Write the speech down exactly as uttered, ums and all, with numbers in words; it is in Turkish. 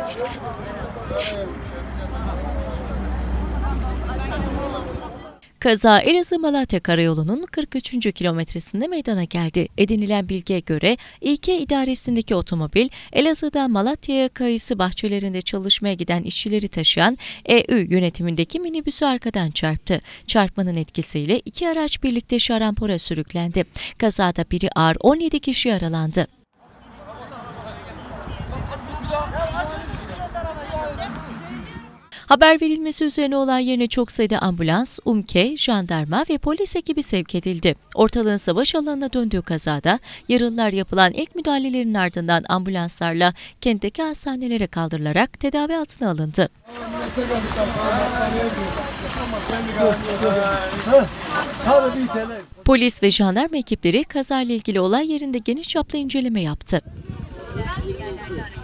Kaza Elazığ-Malatya Karayolu'nun kırk üçüncü kilometresinde meydana geldi. Edinilen bilgiye göre İlke idaresindeki otomobil Elazığ'dan Malatya'ya kayısı bahçelerinde çalışmaya giden işçileri taşıyan E Ü yönetimindeki minibüsü arkadan çarptı. Çarpmanın etkisiyle iki araç birlikte şarampora sürüklendi. Kazada biri ağır, on yedi kişi yaralandı. Haber verilmesi üzerine olay yerine çok sayıda ambulans, UMKE, jandarma ve polis ekibi sevk edildi. Ortalığın savaş alanına döndüğü kazada yaralılar yapılan ilk müdahalelerin ardından ambulanslarla kentteki hastanelere kaldırılarak tedavi altına alındı. Polis ve jandarma ekipleri kazayla ilgili olay yerinde geniş çaplı inceleme yaptı.